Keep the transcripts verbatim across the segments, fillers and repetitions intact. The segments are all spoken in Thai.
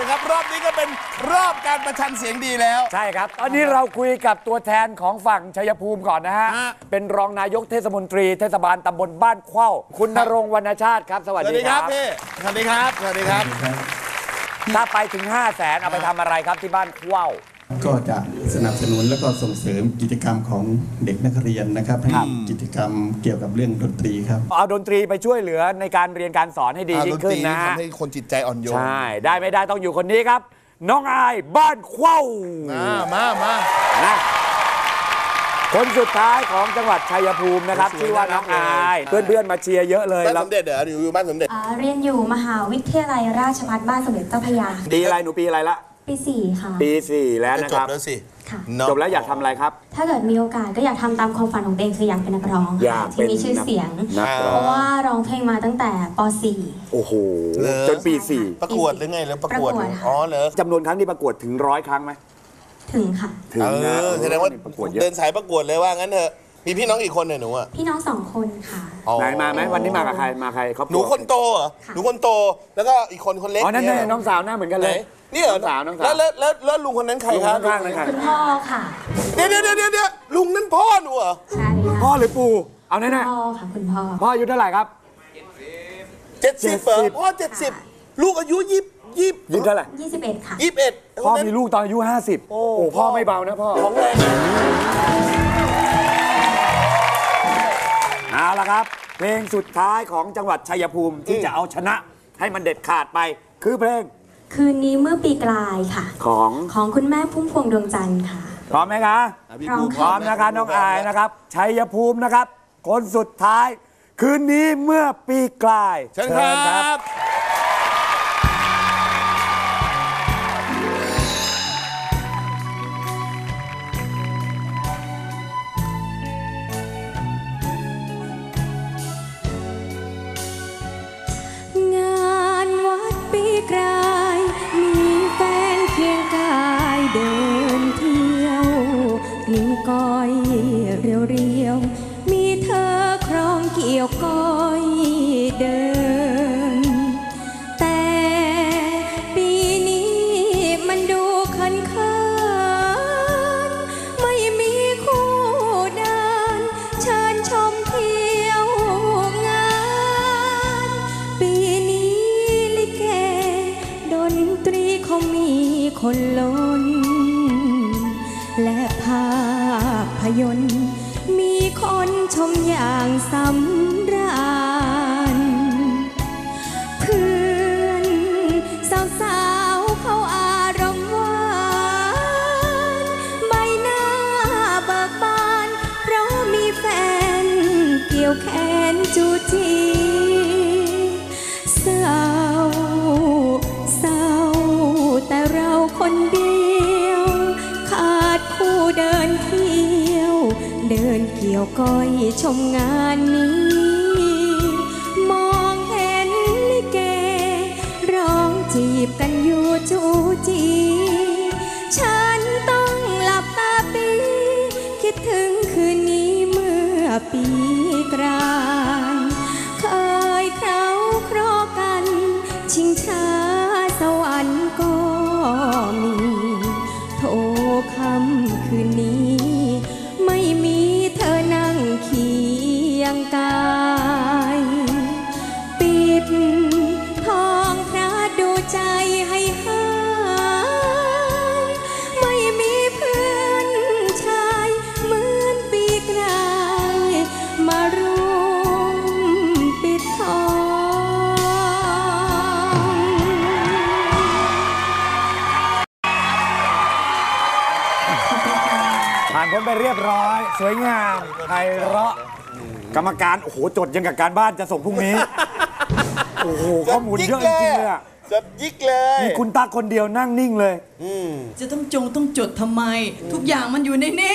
นะครับรอบนี้ก็เป็นรอบการประชันเสียงดีแล้วใช่ครับตอนนี้เราคุยกับตัวแทนของฝั่งชัยภูมิก่อนนะฮะเป็นรองนายกเทศมนตรีเทศบาลตำบลบ้านเข้าคุณณรงค์วรรณชาติครับสวัสดีครับพี่สวัสดีครับสวัสดีครับถ้าไปถึง ห้าแสนเอาไปทำอะไรครับที่บ้านเข้าก็จะสนับสนุนและก็ส่งเสริมกิจกรรมของเด็กนักเรียนนะครับให้กิจกรรมเกี่ยวกับเรื่องดนตรีครับเอาดนตรีไปช่วยเหลือในการเรียนการสอนให้ดียิ่งขึ้นนะทำให้คนจิตใจอ่อนโยนใช่ได้ไม่ได้ต้องอยู่คนนี้ครับน้องอายบ้านเข้ามามานะคนสุดท้ายของจังหวัดชัยภูมินะครับชื่อว่าน้องอายเพื่อนๆมาเชียร์เยอะเลยบ้านสมเด็จเหรออยู่บ้านสมเด็จเรียนอยู่มหาวิทยาลัยราชภัฏบ้านสมเด็จเจ้าพระยาปีอะไรหนูปีอะไรละปีสี่ค่ะปีสี่แล้วนะครับจบแล้วสิจบแล้วอยากทำอะไรครับถ้าเกิดมีโอกาสก็อยากทำตามความฝันของตัวเองคืออยากเป็นนักร้องที่มีชื่อเสียงเพราะว่าร้องเพลงมาตั้งแต่ป สี่โอ้โหจนปีสี่ประกวดหรือไงแล้วประกวดอ๋อเหรอจำนวนครั้งที่ประกวดถึงร้อยครั้งไหมถึงค่ะถึงนะแสดงว่าเดินสายประกวดเลยว่างั้นเถอะมีพี่น้องอีกคนเนี่ยหนูอ่ะพี่น้องสองคนค่ะไหนมาไหมวันนี้มากับใครมาใครเขาหนูคนโตเหรอหนูคนโตแล้วก็อีกคนคนเล็กอ๋อนั่นน้องสาวหน้าเหมือนกันเลยนี่เหรอสาวน้องสาวแล้วแล้วแล้วลุงคนนั้นใครครับข้างๆเลยค่ะคุณพ่อค่ะเดี๋ยวเดี๋ยวเดี๋ยวเดี๋ยวลุงนั่นพ่อหนูเหรอใช่ค่ะพ่อหรือปู่เอาแน่ๆพ่อค่ะคุณพ่อพ่ออายุเท่าไหร่ครับเจ็ดสิบพ่อเจ็ดสิบลูกอายุยี่ยี่ยี่เท่าไหร่ยี่สิบเอ็ดค่ะยี่สิบเอ็ดพ่อมีลูกตอนอายุห้าสิบโอ้พ่อไม่เบานะพ่อของแรงเอาละครับเพลงสุดท้ายของจังหวัดชัยภูมิที่จะเอาชนะให้มันเด็ดขาดไปคือเพลงคืนนี้เมื่อปีกลายค่ะของของคุณแม่พุ่มพวงดวงจันทร์ค่ะพร้อมไหมคะพร้อมพร้อมนะคะน้องอายนะครับชัยภูมินะครับคนสุดท้ายคืนนี้เมื่อปีกลายเชิญครับนิ้วก้อยเรียวเรียวมีเธอครองเกี่ยวก้อยเดินแต่ปีนี้มันดูคันคันไม่มีคู่เดินเชิญชมเที่ยวงานปีนี้ลิเกดนตรีเขามีคนล้นและภาพยนตร์มีคนชมอย่างสำราญเพื่อนสาวๆเขาอารมณ์หวานใบหน้าเบิกบานเพราะมีแฟนเกี่ยวแขนจูจีเศร้าเศร้าแต่เราคนเดียวขาดคู่เดินเที่ยวเดินเกี่ยวก้อยชมงานนี้มองเห็นลิเกร้องจีบกันอยู่จูจีฉันต้องหลับตาปีคิดถึงคืนนี้เมื่อปีกลายเคยเคล้าคลอกันชิงช้าสวรรค์ก็มีโทรคำคืนนี้ไม่มีเธอนั่งเคียงกายปิดทองพระดูใจให้หายไม่มีเพื่อนชายเหมือนปีกลายมาร่วมปิดทองผ่านพ้นไปเรียบร้อยสวยงามไพเราะกรรมการโอ้โหจดยังกับการบ้านจะส่งพรุ่งนี้โอ้โหข้อมูลเยอะจริงๆเลยจดยิกเลยมีคุณตาคนเดียวนั่งนิ่งเลยจะต้องจงต้องจดทำไมทุกอย่างมันอยู่ในนี้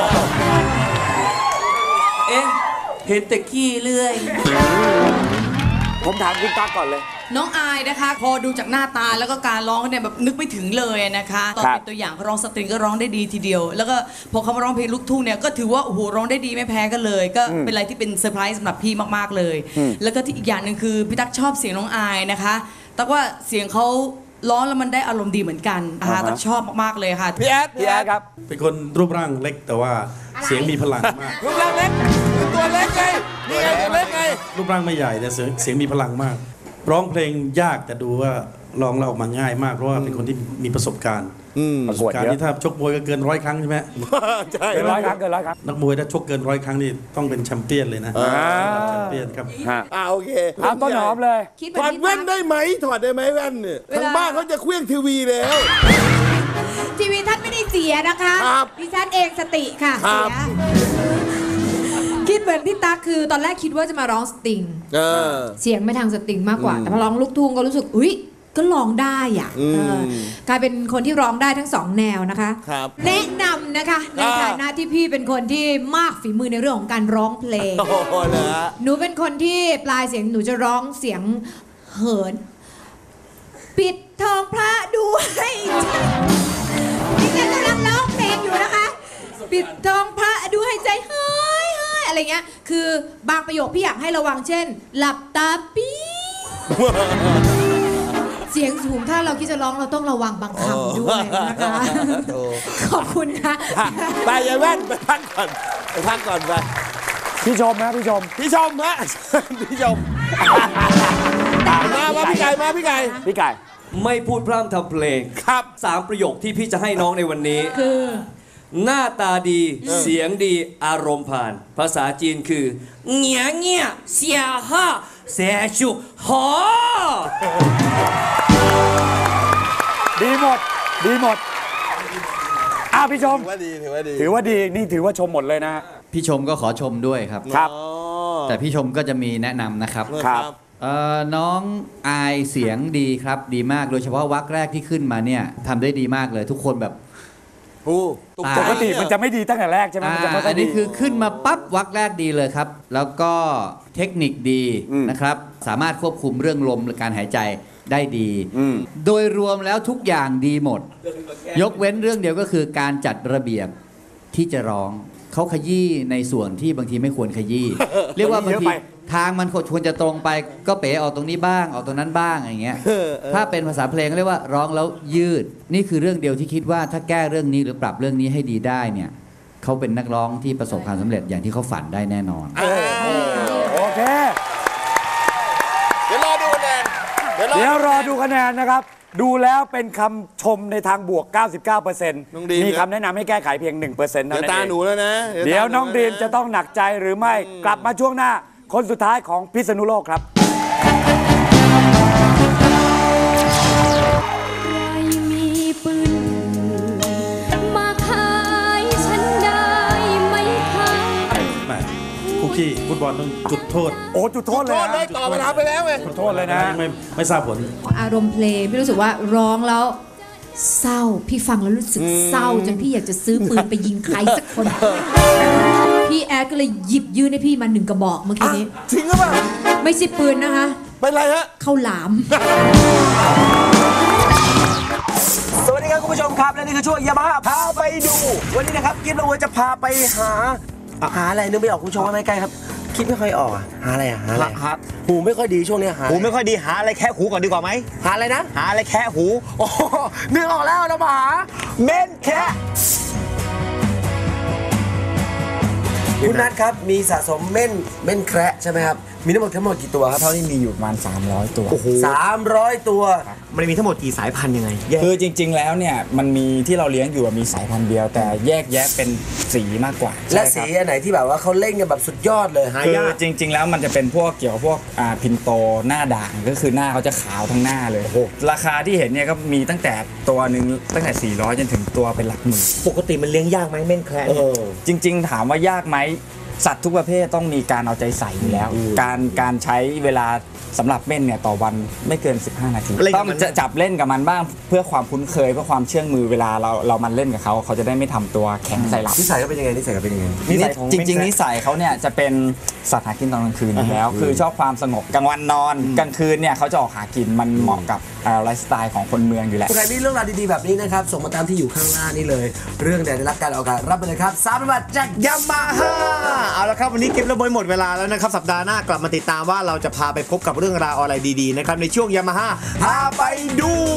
เอ๊ะเห็นแต่ขี้เลื่อยผมถามคุณตาก่อนเลยน้องอายนะคะพอดูจากหน้าตาแล้วก็การร้องเนี่ยแบบนึกไม่ถึงเลยนะคะตอนเป็นตัวอย่างเขาร้องสตริงก็ร้องได้ดีทีเดียวแล้วก็พอเขามาร้องเพลงลูกทุ่งเนี่ยก็ถือว่าโอ้โหร้องได้ดีไม่แพ้กันเลยก็เป็นอะไรที่เป็นเซอร์ไพรส์สำหรับพี่มากๆเลยแล้วก็อีกอย่างหนึ่งคือพี่ตั๊กชอบเสียงน้องอายนะคะตั๊กว่าเสียงเขาร้องแล้วมันได้อารมณ์ดีเหมือนกันนะคะก็ชอบมากๆเลยค่ะพี่แอดพี่แอดครับเป็นคนรูปร่างเล็กแต่ว่าเสียงมีพลังมากรูปร่างเล็กตัวเล็กไงนี่ไงตัวเล็กไงรูปร่างไม่ใหญ่แต่เสียงเสียงมีพลังมาก ร้องเพลงยากแต่ดูว่าร้องเราออกมาง่ายมากเพราะว่าเป็นคนที่มีประสบการณ์ประกวดการเยอะที่ถ้าชกมวยก็เกินร้อยครั้งใช่ไหมใช่เกินร้อยครั้งเกินร้อยครั้งนักมวยถ้าชกเกินร้อยครั้งนี่ต้องเป็นแชมเปี้ยนเลยนะแชมเปี้ยนครับอ่าโอเคเอาต้นหอมเลยคิดเหถมืออนดพี่แว่นตั๊กได้ไหมถอดได้ไหมแว่นเนี่ยเวลาทางบ้านเขาจะเคลื่องทีวีแล้วทีวีท่านไม่ได้เสียนะคะครับดิฉันเองสติค่ะครัเสีบยคิดเหมือนพี่ตั๊กคือตอนแรกคิดว่าจะมาร้องสตริงเออเสียงไม่ทางสตริงมากกว่า แต่พอร้องลูกทุ่งก็รู้สึกอุ้ยก็ร้องได้อ่ะอืมเออกลายเป็นคนที่ร้องได้ทั้งสองแนวนะคะครับแนะนำนะคะในอ่าฐานะที่พี่เป็นคนที่มากฝีมือในเรื่องของการร้องเพลงโอ้โหเหรอหนูเป็นคนที่ปลายเสียงหนูจะร้องเสียงเหิน ปิดทองพระดูให้ดิฉันกำลังร้องเพลงอยู่นะคะ ปิดทองพระดูให้ใจเฮ้ยเฮ้ยอะไรเงี้ยคือบางประโยคพี่อยากให้ระวังเช่น หลับตาปี๊เสียงสูงถ้าเราคิดจะร้องเราต้องระวังบางคำด้วยนะคะโอ้ขอบคุณค่ะไปยายแว่นไปพักก่อนไปพักก่อนไปพี่ชมนะพี่ชมพี่ชมฮะ พี่ชมมามาพี่ไก่มาพี่ไก่พี่ไก่ไม่พูดพร่ำทำเพลงครับสามประโยคที่พี่จะให้น้องในวันนี้คือหน้าตาดีเสียงดีอารมณ์ผ่าน ภาษาจีนคือเงียเงียเสียฮ่าเสียชุหอดีหมด ดีหมดอ้าวพี่ชมถือว่าดีถือว่าดีถือว่าดีนี่ถือว่าชมหมดเลยนะพี่ชมก็ขอชมด้วยครับครับอ๋อแต่พี่ชมก็จะมีแนะนำนะครับครับเอ่อน้องอายเสียงดีครับ ดีมากโดยเฉพาะวรรคแรกที่ขึ้นมาเนี่ยทำได้ดีมากเลย ทุกคนแบบโอ้ตกใจปกติมันจะไม่ดีตั้งแต่แรกใช่ไหมอ่ามันจะไม่ค่อัอยนดีนี้คือขึ้นมาปั๊บวรรคแรกดีเลยครับ แล้วก็เทคนิคดีอืมนะครับ สามารถควบคุมเรื่องลมและการหายใจได้ดีอืมโดยรวมแล้วทุกอย่างดีหมด ยกเว้นเรื่องเดียวก็คือการจัดระเบียบที่จะร้องเขาขยี้ในส่วนที่บางทีไม่ควรขยี้ เรียกว่าบางทีทางมันควรจะตรงไปก็เป๋ออกตรงนี้บ้างออกตรงนั้นบ้างอย่างเงี้ยถ้าเป็นภาษาเพลงเรียกว่าร้องแล้วยืด นี่คือเรื่องเดียวที่คิดว่าถ้าแก้เรื่องนี้หรือปรับเรื่องนี้ให้ดีได้เนี่ยเขาเป็นนักร้องที่ประสบความสำเร็จอย่างที่เขาฝันได้แน่นอนโอเคเดี๋ยวรอดูคะแนนเดี๋ยวรอเดี๋ยวรอดูคะแนนนะครับ ดูแล้วเป็นคำชมในทางบวก เก้าสิบเก้าเปอร์เซ็นต์น้องดีมมีคำแนะนำให้แก้ไขเพียง หนึ่งเปอร์เซ็นต์เดี๋เท่ายวนั้นตาเองหนูแล้วนะเดี๋ยวน้องดีมจะตาหต้องหนักใจหรือไม่กลับมาช่วงหน้า คนสุดท้ายของพิษณุโลกครับใครมีปืนถือมาขายฉันได้ไหมคะแหมคุกกี้ฟุตบอลต้องจุดโทษโอ้จุดโทษนูเลยโทษนะเลยตอบปัญหาไปแล้วไงจุดโทษเลยนะไม่ไม่ทราบผลอารมณ์เพลงพี่รู้สึกว่าร้องแล้วเศร้าพี่ฟังแล้วรู้สึกเศร้าจนพี่อยากจะซื้อปืนไปยิงใครสักคน พี่แอดก็เลยหยิบยื่นให้พี่มาหนึ่งกระบอกเมื่อกี้นี้จริงหรือเปล่าไม่ใช่ปืนนะคะเป็นไรฮะข้าวหลามสวัสดีครับคุณผู้ชมครับ และนี่คือช่วงยามาฮ่าพาไปดู วันนี้นะครับกิ๊บและวัวจะพาไปหาอ่ะหาอะไรนึกไม่ออกคุณผู้ชมว่าไม่ใกล้ครับคิดไม่ค่อยออกอ่ะหาอะไรอ่ะหาอะไรหาหูไม่ค่อยดีช่วงนี้หาหูไม่ค่อยดีหาอะไรแค่หูก่อนดีกว่าไหมหาอะไรนะหาอะไรแค่หูโอ้นึกออกแล้วเรามาหาเม่นแคะคุณนัทครับมีสะสมเม่นเม่นแคระใช่ไหมครับมีทั้งหมดทั้งหมดกี่ตัวครับเท่าที่มีอยู่ประมาณสามร้อยตัวสามร้อยตัวมันมีทั้งหมดกี่สายพันธุ์ยังไงคือจริงๆ แล้วเนี่ยมันมีที่เราเลี้ยงอยู่มีสายพันธุ์เดียว แต่แยกแยะเป็นสีมากกว่าและใช่สีครับอันไหนที่แบบว่าเขาเล่นกันแบบสุดยอดเลยหาคือยากจริง ๆ แล้วมันจะเป็นพวกเกี่ยวกับพวกอ่าพินโตหน้าด่างก็คือหน้าเขาจะขาวทั้งหน้าเลยราคาที่เห็นเนี่ยก็มีตั้งแต่ตัวหนึ่งตั้งแต่สี่ร้อยจนถึงตัวเป็นหลักหมื่นปกติมันเลี้ยงยากไหมเม่นแคระเอเนี่ยอจริง ๆ ถามว่ายากไหมสัตว์ทุกประเภทต้องมีการเอาใจใส่อยู่แล้ว การการใช้เวลาสำหรับเม่นเนี่ยต่อวันไม่เกินสิบห้านาทีต้องจะจับเล่นกับมันบ้างเพื่อความคุ้นเคยเพื่อความเชื่องมือเวลาเราเรามันเล่นกับเขาเขาจะได้ไม่ทำตัวแข็งใส่เรานิสัยเขาเป็นยังไงนิสัยเขาเป็นยังไงนิสัยจริงๆนิสัยเขาเนี่ยจะเป็นสัตว์หากินตอนกลางคืนอยู่แล้ว คือชอบความสงบกลางวันนอนกลางคืนเนี่ยเขาจะออกหากินมันเหมาะกับไลฟ์สไตล์ของคนเมืองอยู่แล้วใครมีเรื่องราวดีๆแบบนี้นะครับส่งมาตามที่อยู่ข้างล่างนี่เลย เรื่องใดได้รับการออกอากาศรับไปเลยครับสามพันบาทจากยามาฮ่าเอาละครับวันนี้กิ๊บและบอยหมดเวลาแล้วนะครับสัปดาห์หน้ากลับมาติดตามว่าเราจะพาไปพบกับเรื่องราวอะไรดีๆนะครับในช่วงยามาฮ่าพาไปดู